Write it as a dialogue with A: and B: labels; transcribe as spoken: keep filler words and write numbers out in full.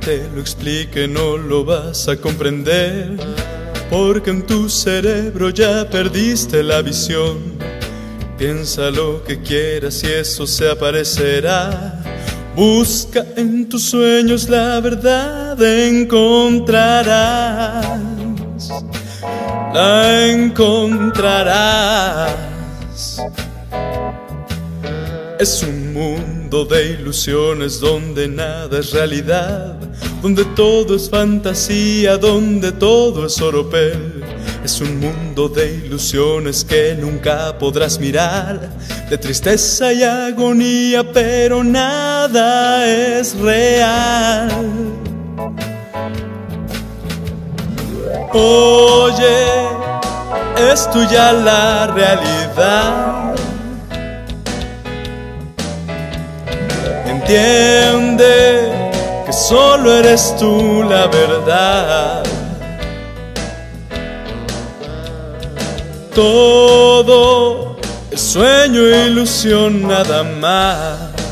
A: te lo explique no lo vas a comprender, porque en tu cerebro ya perdiste la visión. Piensa lo que quieras y eso se aparecerá. Busca en tus sueños la verdad, encontrarás, la encontrarás. Es un mundo de ilusiones donde nada es realidad, donde todo es fantasía, donde todo es oropel. Es un mundo de ilusiones que nunca podrás mirar, de tristeza y agonía, pero nada es real. Oye, es tuya la realidad. Entiende que solo eres tú la verdad. Todo es sueño e ilusión nada más.